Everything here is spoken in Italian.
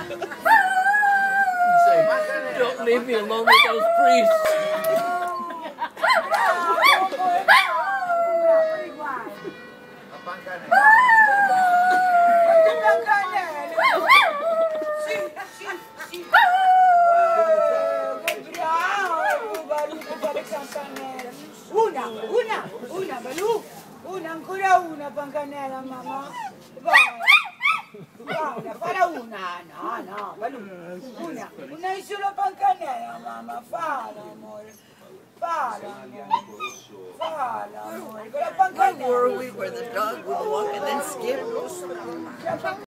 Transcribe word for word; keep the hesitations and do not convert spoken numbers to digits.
Say, don't leave me alone with those priests. Una, una, una, Balù, una, ancora una Pancanella, mamma. Vai, vai, falla una, no, no, Balù, una, una sola Pancanella, mamma, falla, amore, falla, amore, falla, amore, con la Pancanella. Where were we where the dog would walk and then skip?